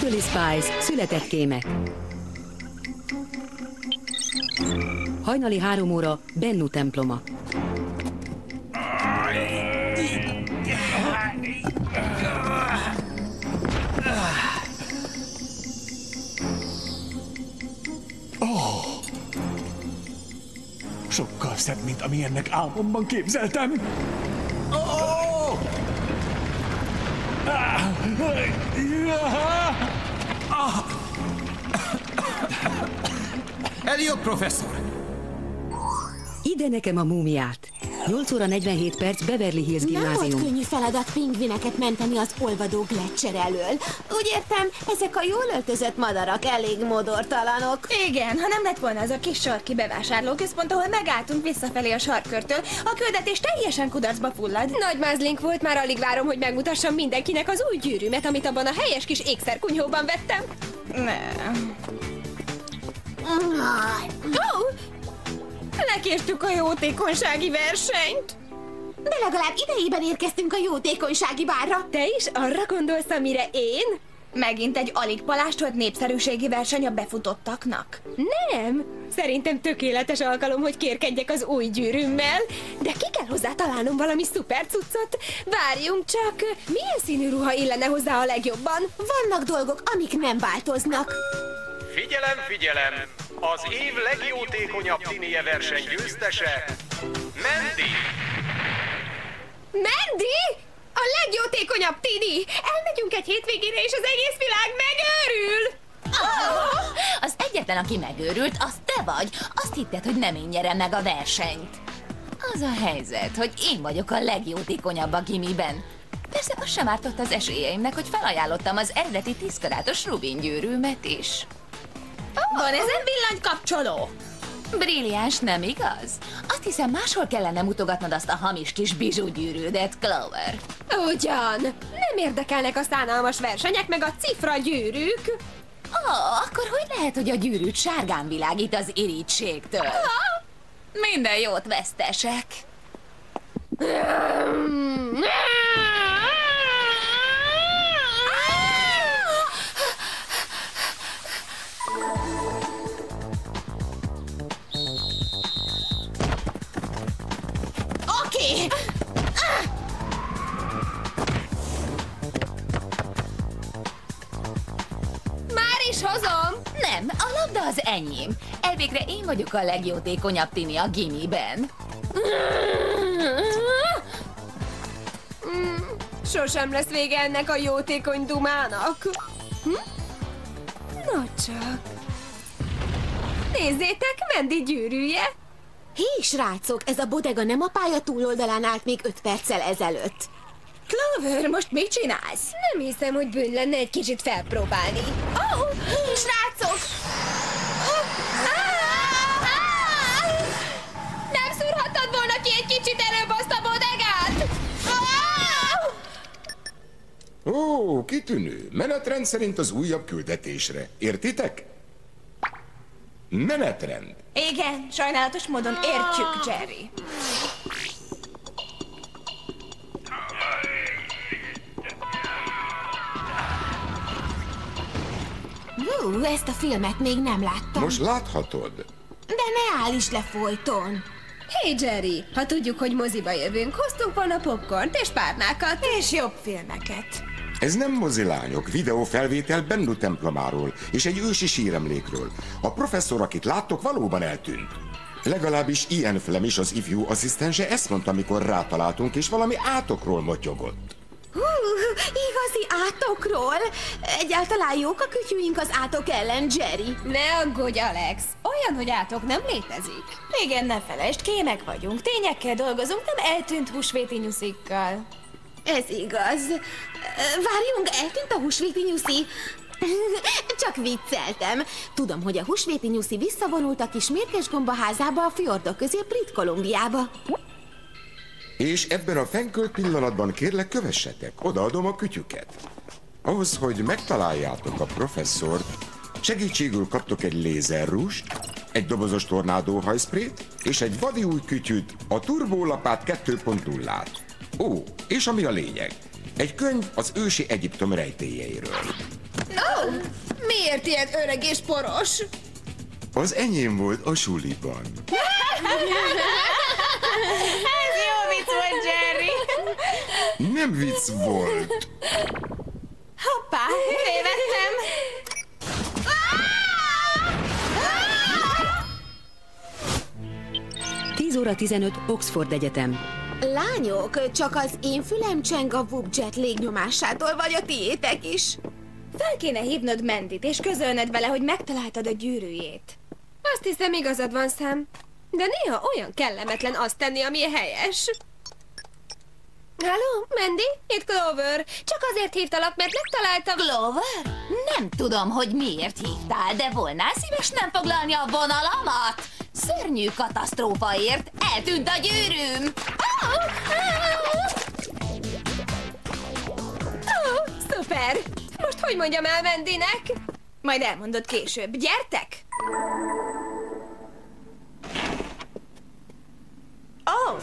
Totally Spies, született kémek. Hajnali 3 óra, Bennu temploma. Sokkal szebb, mint amilyennek álmomban képzeltem. Elliot professzor! Ide nekem a múmiát. 8 óra 47 perc, Beverly Hills Nem volt gimnázium. könnyű feladat pingvineket menteni az olvadó Gletscher elől. Úgy értem, ezek a jól öltözött madarak elég modortalanok. Igen, ha nem lett volna az a kis sarki bevásárlóközpont, ahol megálltunk visszafelé a sarkkörtől, a küldetés teljesen kudarcba fullad. Nagy mázlink volt, már alig várom, hogy megmutassam mindenkinek az új gyűrűmet, amit abban a helyes kis ékszerkunyhóban vettem. Nem. Lekértük a jótékonysági versenyt. De legalább idejében érkeztünk a jótékonysági bárra. Te is arra gondolsz, amire én? Megint egy alig palástolt népszerűségi verseny a befutottaknak. Nem. Szerintem tökéletes alkalom, hogy kérkedjek az új gyűrűmmel, de ki kell hozzá találnom valami szuper cuccot. Várjunk csak, milyen színű ruha illene hozzá a legjobban? Vannak dolgok, amik nem változnak. Figyelem, figyelem! Az év legjótékonyabb tinie verseny győztese, Mandy! Mandy? A legjótékonyabb tini! Elmegyünk egy hétvégére, és az egész világ megőrül! Az egyetlen, aki megőrült, az te vagy. Azt hitted, hogy nem én nyerem meg a versenyt. Az a helyzet, hogy én vagyok a legjótékonyabb a gimiben. Persze az sem ártott az esélyeimnek, hogy felajánlottam az eredeti 10 karátos Rubin gyűrűmet is. Van ezen villanykapcsoló? Brilliáns, nem igaz? Azt hiszem, máshol kellene mutogatnod azt a hamis kis bizsúgyűrűdet, Clover. Ugyan! Nem érdekelnek a szánalmas versenyek, meg a cifra gyűrűk. Akkor hogy lehet, hogy a gyűrűt sárgán világít az irítségtől? Minden jót, vesztesek! Oké! Már is hozom! Nem, a labda az enyém. Elvégre én vagyok a legjótékonyabb tini a gimiben. Sosem lesz vége ennek a jótékony dumának. Na csak. Nézzétek, Mandy gyűrűje. Hé, srácok, ez a bodega nem a pálya túloldalán állt még 5 perccel ezelőtt. Clover, most mit csinálsz? Nem hiszem, hogy bűn lenne egy kicsit felpróbálni. Srácok! Nem szúrhattad volna ki egy kicsit előbb azt a bodegát? Ó, kitűnő. Menetrend szerint az újabb küldetésre. Értitek? Menetrend. Igen, sajnálatos módon értjük, Jerry. Ezt a filmet még nem láttam. Most láthatod. De ne állíts le folyton. Hé, Jerry, ha tudjuk, hogy moziba jövünk, hoztunk volna popcornt és párnákat. És jobb filmeket. Ez nem mozilányok, videófelvétel Bennu templomáról és egy ősi síremlékről. A professzor, akit láttok, valóban eltűnt. Legalábbis Ian Flemish, az ifjú asszisztense ezt mondta, amikor rátaláltunk, és valami átokról motyogott. Igazi átokról? Egyáltalán jók a kütyűink az átok ellen, Jerry? Ne aggódj, Alex! Olyan, hogy átok nem létezik. Igen, ne felejtsd, kémek vagyunk, tényekkel dolgozunk, nem eltűnt húsvéti nyuszikkal. Ez igaz. Várjunk, eltűnt a húsvéti nyuszi? Csak vicceltem. Tudom, hogy a húsvéti nyuszi visszavonult a kis mérgesgomba házába a fjordok közé Brit Kolumbiába. És ebben a fenkölt pillanatban kérlek, kövessetek. Odaadom a kütyüket. Ahhoz, hogy megtaláljátok a professzort, segítségül kaptok egy lézerrúst, egy dobozos tornádó hajszprét és egy vadi új kütyűt, a turbólapát 2.0-át. Ó, és ami a lényeg, egy könyv az ősi Egyiptom rejtélyeiről. Miért ilyen öreg és poros? Az enyém volt a suliban. Ez jó vicc volt, Jerry. Nem vicc volt. Hoppá, tévedtem. 10 óra 15, Oxford Egyetem. Lányok, csak az én fülem cseng a Whoopjet légnyomásától, vagy a tiétek is? Fel kéne hívnod Mandit, és közölned vele, hogy megtaláltad a gyűrűjét. Azt hiszem, igazad van, Sam. De néha olyan kellemetlen azt tenni, ami helyes. Halló, Mandy? Itt Clover. Csak azért hívtalak, mert megtaláltam... Clover? Nem tudom, hogy miért hívtál, de volnál szíves nem foglalni a vonalamat? Szörnyű katasztrófa ért, eltűnt a gyűrűm! Szuper! Most hogy mondjam el Mandynek? Majd elmondod később. Gyertek! Oh!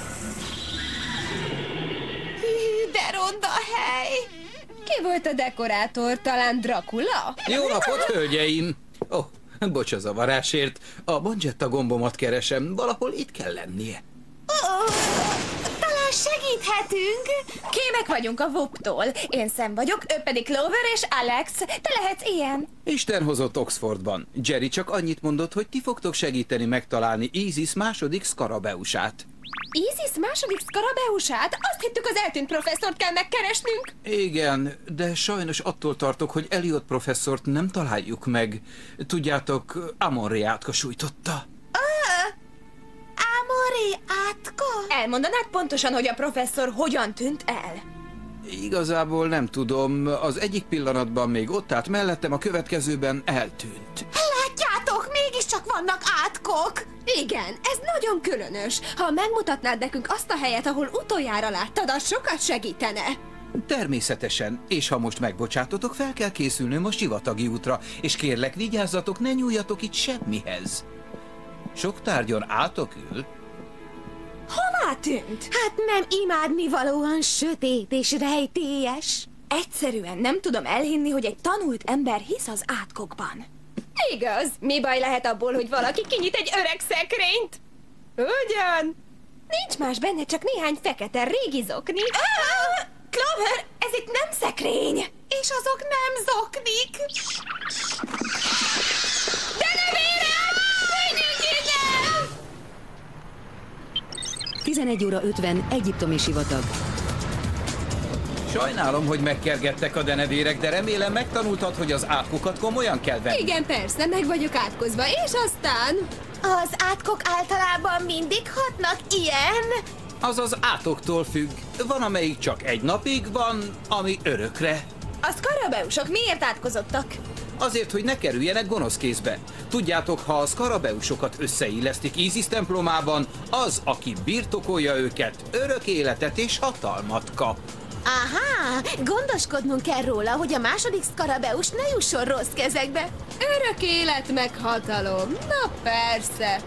Hű, de ronda hely! Ki volt a dekorátor? Talán Dracula? Jó napot, hölgyeim! Ó, bocs a zavarásért. A Bongetta gombomat keresem. Valahol itt kell lennie. Talán segíthetünk. Kémek vagyunk a Whoop-tól. Én Sam vagyok, ő pedig Clover és Alex. Te lehetsz ilyen. Isten hozott Oxfordban. Jerry csak annyit mondott, hogy ti fogtok segíteni megtalálni Isis második szkarabeusát. Isis második szkarabeusát? Azt hittük, az eltűnt professzort kell megkeresnünk. Igen, de sajnos attól tartok, hogy Elliot professzort nem találjuk meg. Tudjátok, Amonré átka sújtotta. Amoré átka? Elmondanád pontosan, hogy a professzor hogyan tűnt el? Igazából nem tudom. Az egyik pillanatban még ott állt mellettem, a következőben eltűnt. Látjátok, mégiscsak vannak átkok! Igen, ez nagyon különös. Ha megmutatnád nekünk azt a helyet, ahol utoljára láttad, az sokat segítene. Természetesen, és ha most megbocsátotok, fel kell készülnöm a sivatagi útra, és kérlek, vigyázzatok, ne nyúljatok itt semmihez. Sok tárgyon átok ül. Hová tűnt? Hát nem imádnivalóan sötét és rejtélyes. Egyszerűen nem tudom elhinni, hogy egy tanult ember hisz az átkokban. Igaz, mi baj lehet abból, hogy valaki kinyit egy öreg szekrényt? Ugyan? Nincs más benne, csak néhány fekete régi zokni. Clover, ez itt nem szekrény! És azok nem zoknik. De növérem! Menjünk innen! 11 óra 50, Egyiptomi sivatag. Sajnálom, hogy megkergettek a denevérek, de remélem megtanultad, hogy az átkokat komolyan kell venni. Igen, persze, meg vagyok átkozva, és aztán... Az átkok általában mindig hatnak ilyen? Az az átoktól függ. Van, amelyik csak egy napig van, ami örökre. A szkarabeusok miért átkozottak? Azért, hogy ne kerüljenek gonosz kézbe. Tudjátok, ha a szkarabeusokat összeillesztik Isis templomában, az, aki birtokolja őket, örök életet és hatalmat kap. Aha, gondoskodnunk kell róla, hogy a második szkarabeus ne jusson rossz kezekbe. Örök élet meg hatalom. Na persze.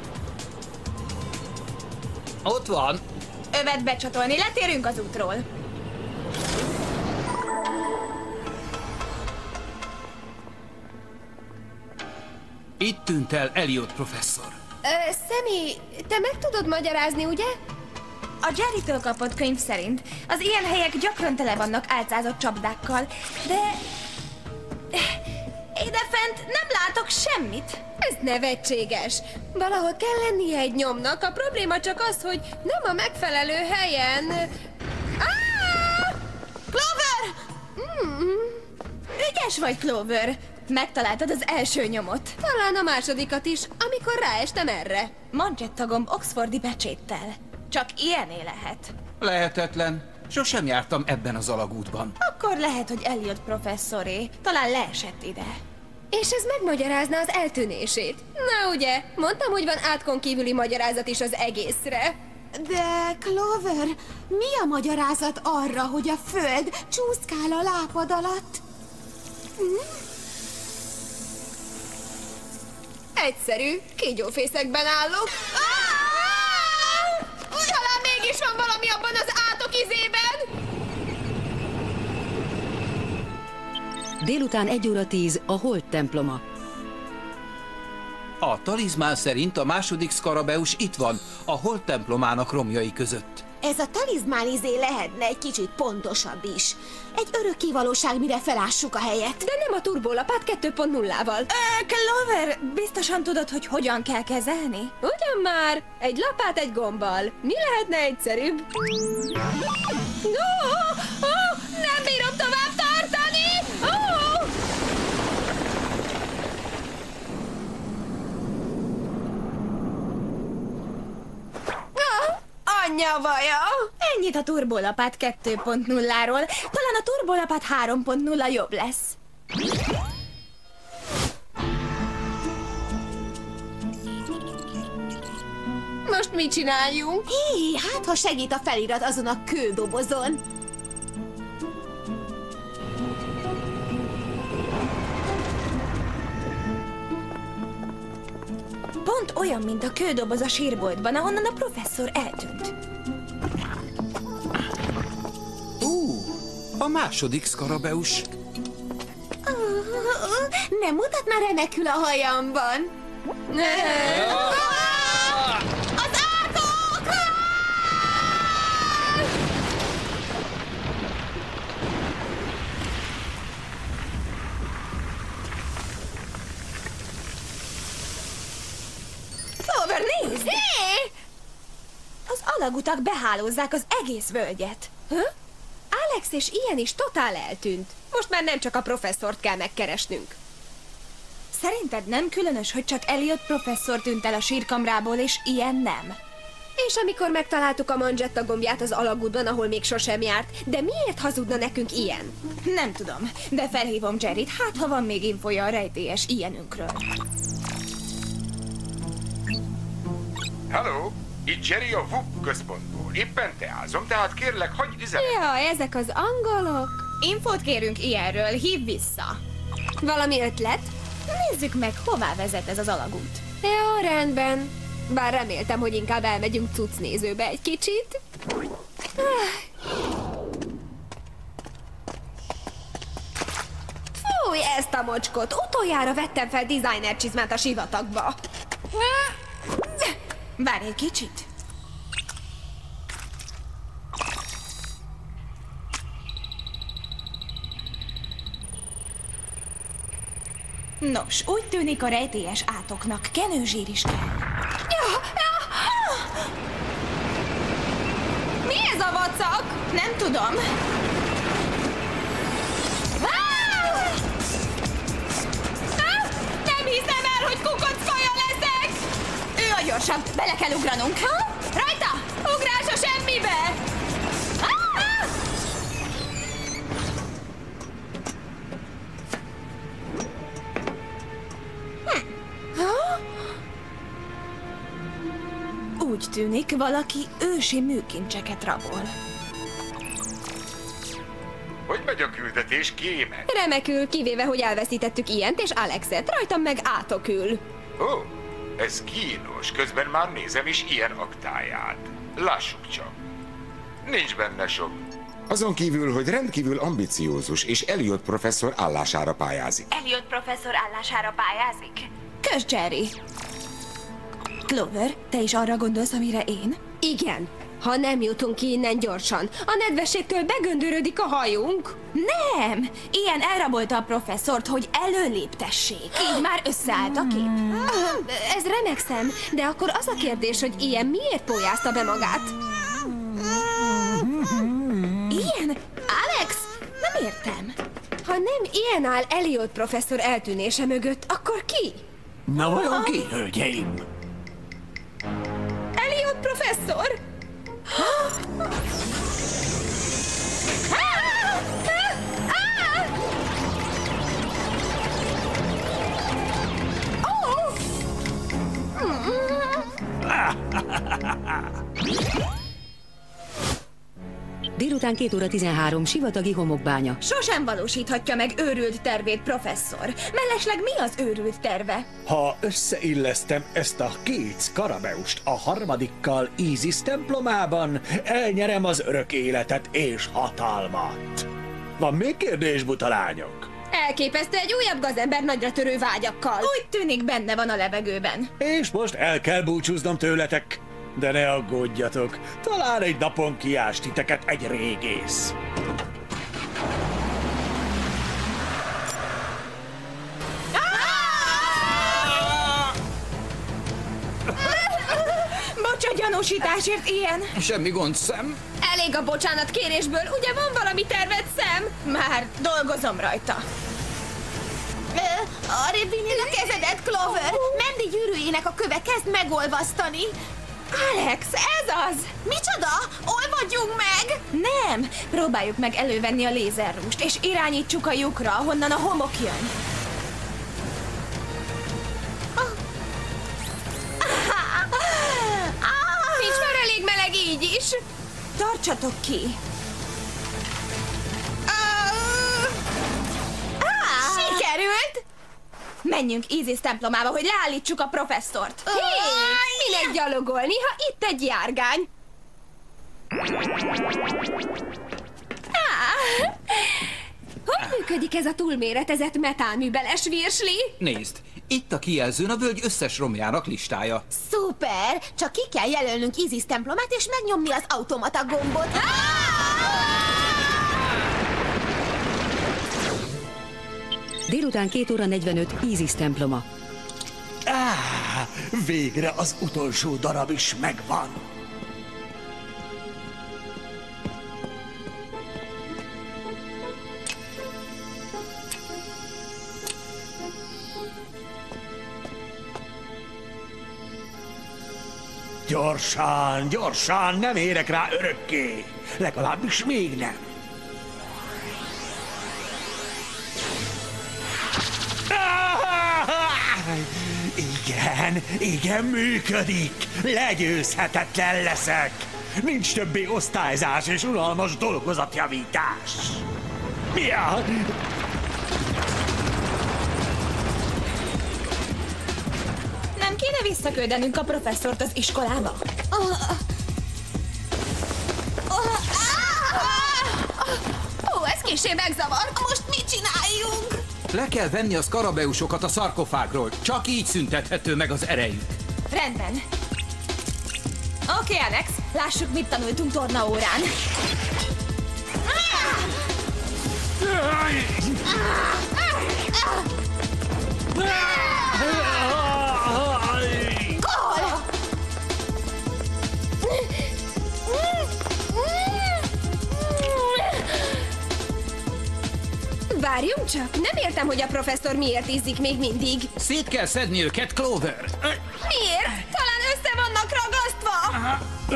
Ott van. Övet becsatolni, letérünk az útról. Itt tűnt el Elliot professzor. Sammy, te meg tudod magyarázni, ugye? A Jerrytől kapott könyv szerint az ilyen helyek gyakran tele vannak álcázott csapdákkal, de... idefent nem látok semmit. Ez nevetséges. Valahol kell lennie egy nyomnak, a probléma csak az, hogy nem a megfelelő helyen... Clover! Ügyes vagy, Clover. Megtaláltad az első nyomot. Talán a másodikat is, amikor ráestem erre. Manchetta gomb oxfordi pecséttel. Csak ilyené lehet. Lehetetlen. Sosem jártam ebben az alagútban. Akkor lehet, hogy Elliot professzoré. Talán leesett ide. És ez megmagyarázná az eltűnését. Na ugye, mondtam, hogy van átkon kívüli magyarázat is az egészre. De, Clover, mi a magyarázat arra, hogy a föld csúszkál a lábad alatt? Egyszerű, kígyófészekben állok. Talán mégis van valami abban az átok izében. Délután 1:10 a Hold temploma. A talizmán szerint a második Szkarabeus itt van, a Hold templomának romjai között. Ez a talizmán lehetne egy kicsit pontosabb is. Egy örökké valóság, mire felássuk a helyet. De nem a turbólapát 2.0-val. Clover, biztosan tudod, hogy hogyan kell kezelni? Ugyan már, egy lapát egy gombbal. Mi lehetne egyszerűbb? Nem bírom tovább tartani! Anyja vaja! Ennyit a turbólapát 2.0-ról. Talán a turbólapát 3.0 jobb lesz. Most mit csináljunk? Hé, hát ha segít a felirat azon a kődobozon. Pont olyan, mint a kődoboz a sírboltban, ahonnan a professzor eltűnt. A második Szkarabeus. Nem mutat már remekül a hajamban. Az átok! Clover, nézd! Hé! Az alagutak behálózzák az egész völgyet. Alex és Ian is totál eltűnt. Most már nem csak a professzort kell megkeresnünk. Szerinted nem különös, hogy csak Elliot professzor tűnt el a sírkamrából, és Ian nem? És amikor megtaláltuk a Mangetta gombját az alagútban, ahol még sosem járt, de miért hazudna nekünk Ian? Nem tudom, de felhívom Jerryt, hát ha van még infoja a rejtélyes Ianünkről. Hello, itt Jerry a WUP központból. Éppen teázom, tehát kérlek, hagyj üzenet. Ja, ezek az angolok. Infót kérünk Ianről, hívd vissza. Valami ötlet? Nézzük meg, hová vezet ez az alagút. Jó, rendben. Bár reméltem, hogy inkább elmegyünk cuccnézőbe egy kicsit. Fúj, ezt a mocskot! Utoljára vettem fel designer csizmát a sivatagba. Várj egy kicsit. Nos, úgy tűnik a rejtélyes átoknak kenőzsír is kell. Mi ez a vacak? Nem tudom. Nem hiszem el, hogy kukockaja leszek! Ő a gyorsabb, bele kell ugranunk. Rajta! Ugrás a semmibe! Úgy tűnik, valaki ősi műkincseket rabol. Hogy megy a küldetés, kéme? Remekül, kivéve, hogy elveszítettük Iant és Alexet, rajtam meg átok ül. Ó, ez kínos. Közben már nézem is ilyen aktáját. Lássuk csak. Nincs benne sok. Azon kívül, hogy rendkívül ambiciózus, és Elliot professzor állására pályázik. Elliot professzor állására pályázik? Kösz, Jerry! Clover, te is arra gondolsz, amire én? Igen, ha nem jutunk ki innen gyorsan, a nedvességtől begöndörödik a hajunk. Nem! Ilyen elrabolta a professzort, hogy előléptessék. Így már összeállt a kép. Ez remek szem, de akkor az a kérdés, hogy Ian miért pólyázta be magát? Ian? Alex? Nem értem. Ha nem Ian áll Elliot professzor eltűnése mögött, akkor ki? Na vajon ki, hölgyeim? Elliot professzor? Délután 2:13 sivatagi homokbánya. Sosem valósíthatja meg őrült tervét, professzor. Mellesleg mi az őrült terve? Ha összeillesztem ezt a két Szkarabeust a harmadikkal Ízisz templomában, elnyerem az örök életet és hatalmat. Van még kérdés, buta lányok? Elképesztő, egy újabb gazember nagyra törő vágyakkal. Úgy tűnik, benne van a levegőben. És most el kell búcsúznom tőletek. De ne aggódjatok, talán egy napon kiás titeket egy régész. Bocs a gyanúsításért, ilyen. Semmi gond, Sam. Elég a bocsánat kérésből, ugye van valami terved, Sam? Már dolgozom rajta. Arrébb vinnél a kezedet, Clover! Mandy gyűrűjének a köve kezd megolvasztani. Alex, ez az! Micsoda? Olvadjunk meg! Nem! Próbáljuk meg elővenni a lézerrúst, és irányítsuk a lyukra, ahonnan a homok jön. Nincs már elég meleg így is. Tartsatok ki! Sikerült! Menjünk Isis templomába, hogy leállítsuk a professzort. Hé, minek gyalogolni, ha itt egy járgány? Hogy működik ez a túlméretezett metálműbeles virsli? Nézd, itt a kijelzőn a völgy összes romjának listája. Szuper! Csak ki kell jelölnünk Isis templomát, és megnyomni az automata gombot. Délután 2 óra 45 Isis temploma. Végre az utolsó darab is megvan. Gyorsan, gyorsan, nem érek rá örökké. Legalábbis még nem. Igen, működik. Legyőzhetetlen leszek. Nincs többé osztályzás és unalmas dolgozatjavítás. Mi a... Nem kéne visszaküldenünk a professzort az iskolába? Ó, ez kissé megzavar. Most mit csináljunk? Le kell venni a szkarabeusokat a szarkofágról. Csak így szüntethető meg az erejük. Rendben. Oké, Alex, lássuk, mit tanultunk tornaórán. Gól! Várjunk csak, nem értem, hogy a professzor miért izzik még mindig. Szét kell szedni őket, Clover. Miért? Talán össze vannak ragasztva.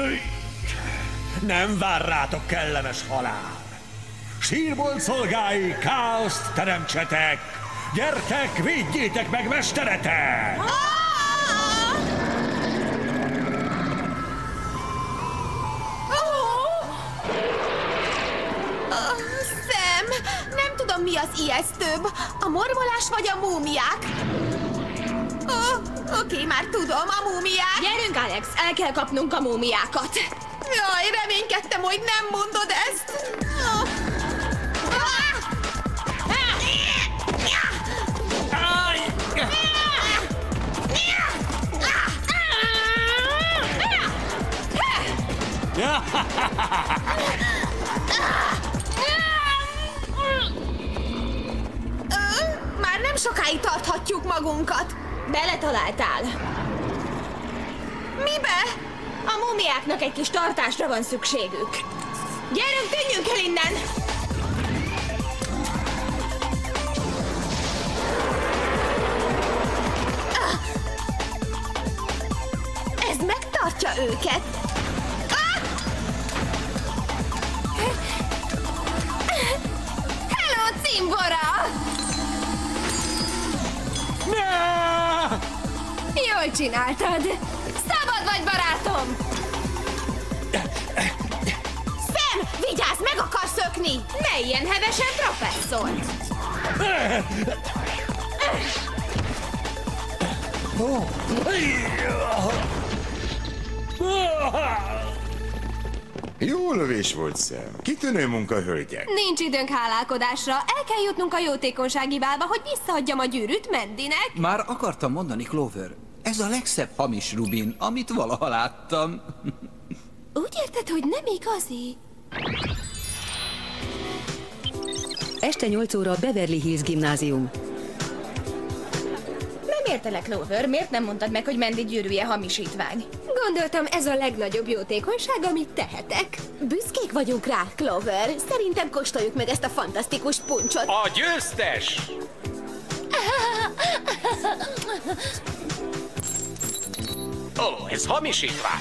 Nem vár rátok kellemes halál. Sírbolt szolgái, káoszt teremtsetek! Gyertek, védjétek meg mesteretek! Sam, nem tudom, mi az ijesztőbb. A mormolás vagy a múmiák? Oké, már tudom, a múmiák. Gyerünk, Alex, el kell kapnunk a múmiákat. Jaj, reménykedtem, hogy nem mondod ezt. Már nem sokáig tarthatjuk magunkat. Beletaláltál. Mibe? A múmiáknak egy kis tartásra van szükségük. Gyerünk, tűnjünk el innen! Ez megtartja őket. Hello, cimbora! Jól csináltad. Szabad vagy, barátom! Sam, vigyázz, meg akar szökni! Ne ilyen hevesen, professzor! Jó lövés volt, Sam. Kitűnő munka, hölgyek. Nincs időnk hálálkodásra. El kell jutnunk a jótékonysági válba, hogy visszaadjam a gyűrűt Mandynek. Már akartam mondani, Clover. Ez a legszebb hamis rubin, amit valaha láttam. Úgy érted, hogy nem igazi? Este 8 óra Beverly Hills Gimnázium. Nem értelek, Clover. Miért nem mondtad meg, hogy Mandy gyűrűje hamisítvány? Gondoltam, ez a legnagyobb jótékonyság, amit tehetek. Büszkék vagyunk rá, Clover. Szerintem kóstoljuk meg ezt a fantasztikus puncsot. A győztes! Ó, ez hamisítvány.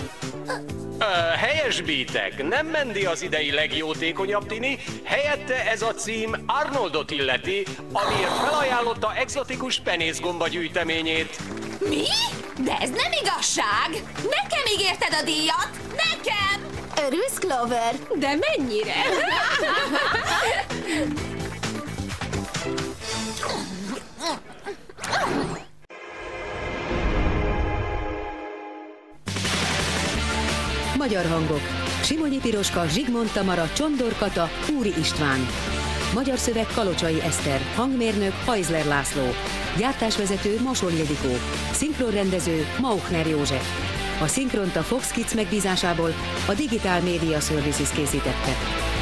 Helyesbítek, nem Mandy az idei legjótékonyabb tini, helyette ez a cím Arnoldot illeti, amiért felajánlotta egzotikus penészgomba gyűjteményét. Mi? De ez nem igazság! Nekem ígérted a díjat! Nekem! Örülsz, Clover? De mennyire? Magyar hangok. Simonyi Piroska, Zsigmond Tamara, Csondor Kata, Úri István. Magyar szöveg Kalocsai Eszter, hangmérnök Hajzler László, gyártásvezető Masol Ildikó, szinkronrendező Mauchner József. A szinkront a Fox Kids megbízásából a Digital Media Services készítette.